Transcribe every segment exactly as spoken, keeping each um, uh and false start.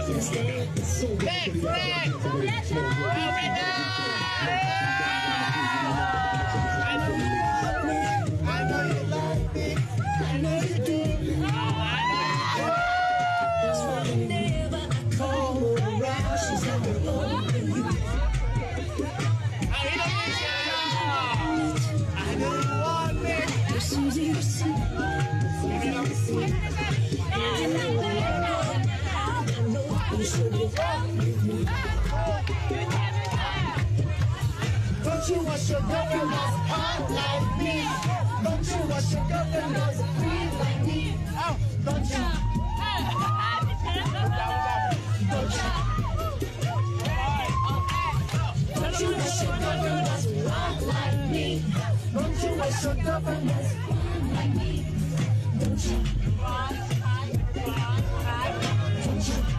Don't you want your girlfriend that's hot like me? Don't you want your girlfriend that's free like me? Don't you? Don't you? Don't you want your girlfriend that's hot like me? Don't you want your girlfriend that's fun like me? Don't you? Don't you?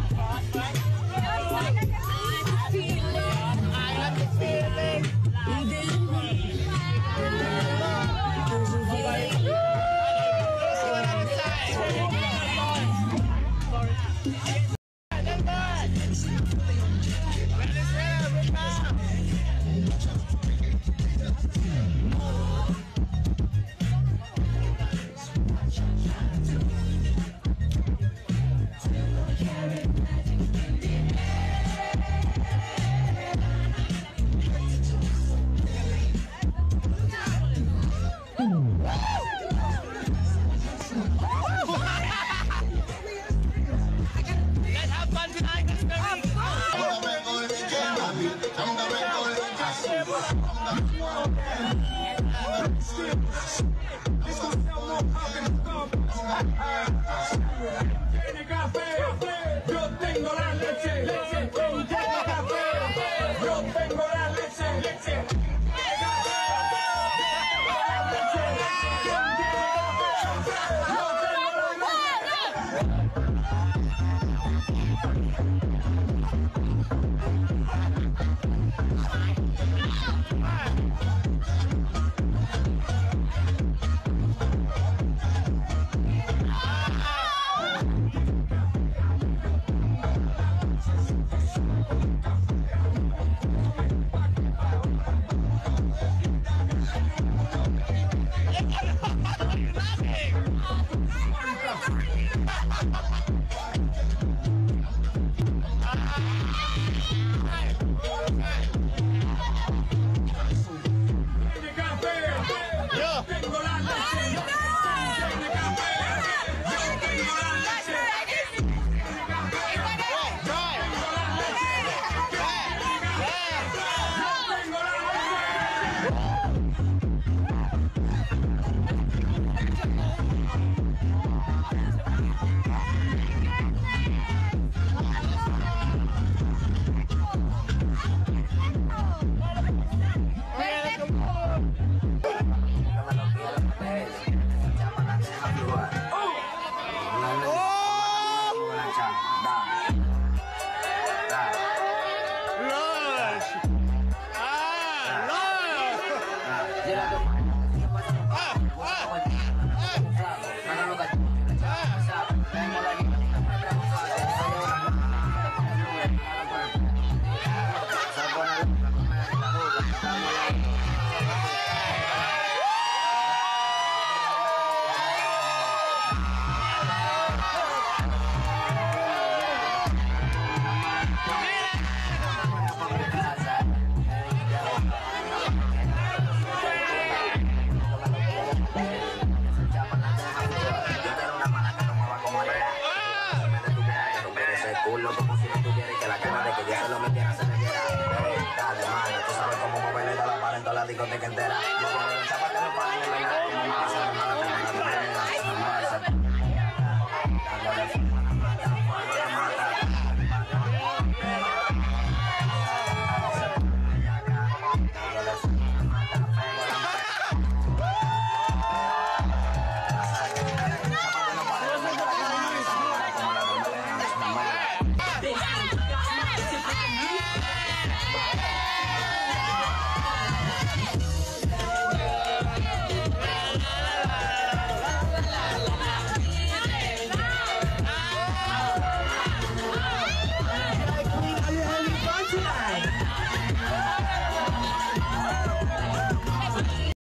La discoteca entera. Yo quiero un chaval que me pague, me la